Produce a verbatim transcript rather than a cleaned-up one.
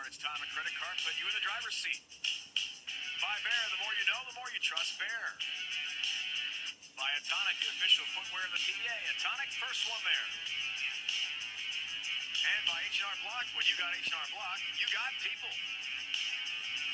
cards. Time a credit card put you in the driver's seat. By Bear, the more you know, the more you trust Bear. By Atonic, the official footwear of the P B A. Atonic, first one there. And by H and R Block, when you got H and R Block, you got people.